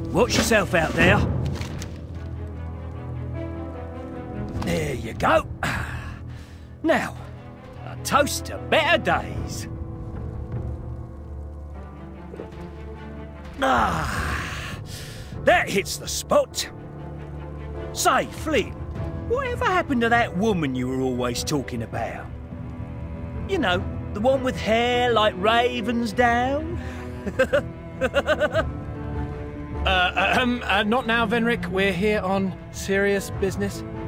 Watch yourself out there. There you go. Now, a toast to better days. That hits the spot. Say, Flynn, whatever happened to that woman you were always talking about? You know, the one with hair like ravens down? Not now, Venrik. We're here on serious business.